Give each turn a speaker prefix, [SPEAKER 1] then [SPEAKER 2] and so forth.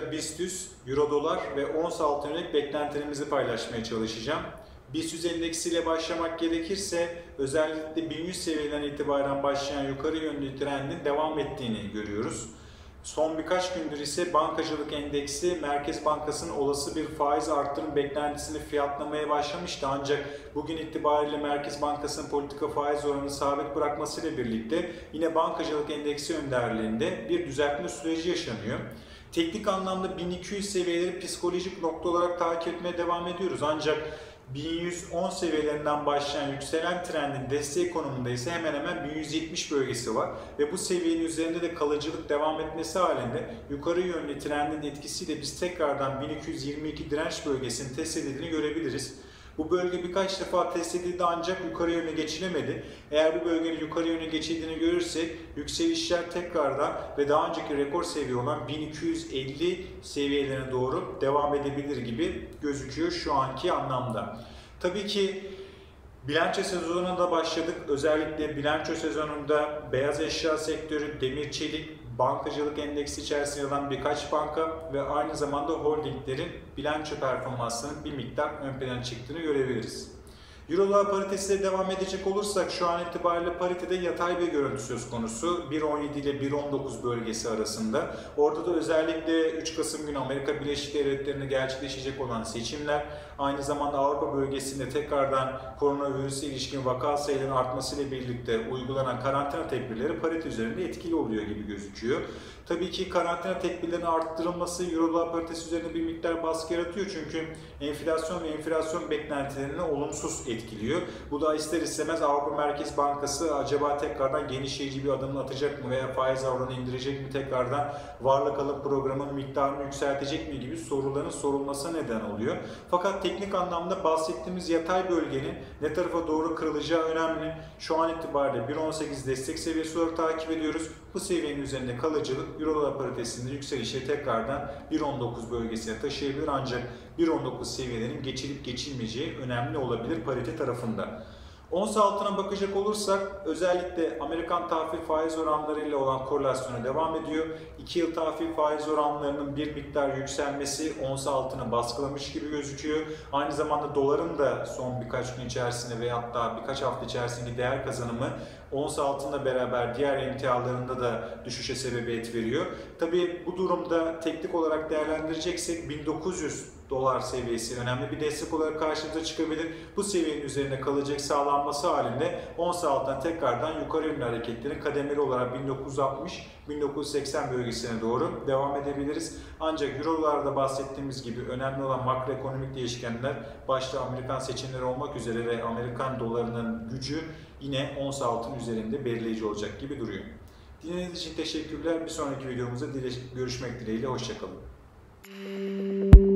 [SPEAKER 1] videoda BIST Euro Dolar ve ons altın yönelik beklentilerimizi paylaşmaya çalışacağım. BIST endeksiyle başlamak gerekirse özellikle 1100 seviyeden itibaren başlayan yukarı yönlü trendin devam ettiğini görüyoruz. Son birkaç gündür ise bankacılık endeksi Merkez Bankası'nın olası bir faiz artırım beklentisini fiyatlamaya başlamıştı. Ancak bugün itibariyle Merkez Bankası'nın politika faiz oranını sabit bırakmasıyla birlikte yine bankacılık endeksi önderliğinde bir düzeltme süreci yaşanıyor. Teknik anlamda 1200 seviyeleri psikolojik nokta olarak takip etmeye devam ediyoruz. Ancak 1110 seviyelerinden başlayan yükselen trendin destek konumunda ise hemen hemen 1170 bölgesi var ve bu seviyenin üzerinde de kalıcılık devam etmesi halinde yukarı yönlü trendin etkisiyle biz tekrardan 1222 direnç bölgesinin test edildiğini görebiliriz. Bu bölge birkaç defa test edildi ancak yukarı yöne geçilemedi. Eğer bu bölgenin yukarı yöne geçildiğini görürsek yükselişler tekrardan ve daha önceki rekor seviye olan 1250 seviyelerine doğru devam edebilir gibi gözüküyor şu anki anlamda. Tabii ki bilanço sezonuna da başladık. Özellikle bilanço sezonunda beyaz eşya sektörü, demir çelik, bankacılık endeksi içerisinde yer alan birkaç banka ve aynı zamanda holdinglerin bilanço performanslarının bir miktar ön plana çıktığını görebiliriz. Euro-Dolar paritesiyle devam edecek olursak şu an itibariyle paritede yatay bir görüntü söz konusu. 1.17 ile 1.19 bölgesi arasında. Orada da özellikle 3 Kasım günü Amerika Birleşik Devletleri'nde gerçekleşecek olan seçimler, aynı zamanda Avrupa bölgesinde tekrardan koronavirüse ilişkin vaka sayılarının artmasıyla birlikte uygulanan karantina tedbirleri parite üzerinde etkili oluyor gibi gözüküyor. Tabii ki karantina tedbirlerinin arttırılması Euro-Dolar paritesi üzerinde bir miktar baskı yaratıyor çünkü enflasyon ve enflasyon beklentilerini olumsuz etkiliyor. Bu da ister istemez Avrupa Merkez Bankası acaba tekrardan genişleyici bir adım atacak mı veya faiz oranını indirecek mi, tekrardan varlık alım programının miktarını yükseltecek mi gibi soruların sorulmasına neden oluyor. Fakat teknik anlamda bahsettiğimiz yatay bölgenin ne tarafa doğru kırılacağı önemli. Şu an itibariyle 1.18 destek seviyesi olarak takip ediyoruz. Bu seviyenin üzerinde kalıcılık Euro-Dolar paritesinde yükselişi tekrardan 1.19 bölgesine taşıyabilir ancak 1.19 seviyelerinin geçilip geçilmeyeceği önemli olabilir parite tarafında. Ons altına bakacak olursak özellikle Amerikan tahvil faiz oranları ile olan korelasyona devam ediyor. 2 yıl tahvil faiz oranlarının bir miktar yükselmesi ons altını baskılamış gibi gözüküyor. Aynı zamanda doların da son birkaç gün içerisinde veya hatta birkaç hafta içerisindeki değer kazanımı ons altınla beraber diğer emtialarında da düşüşe sebebiyet veriyor. Tabii bu durumda teknik olarak değerlendireceksek 1900 dolar seviyesi önemli bir destek olarak karşımıza çıkabilir. Bu seviyenin üzerinde kalacak sağlanması halinde ons altından tekrardan yukarı yönlü hareketlerin kademeli olarak 1960-1980 bölgesine doğru devam edebiliriz. Ancak Euro'larda bahsettiğimiz gibi önemli olan makroekonomik değişkenler başta Amerikan seçimleri olmak üzere ve Amerikan dolarının gücü yine ons altın üzerinde belirleyici olacak gibi duruyor. Dinlediğiniz için teşekkürler. Bir sonraki videomuzda görüşmek dileğiyle. Hoşça kalın.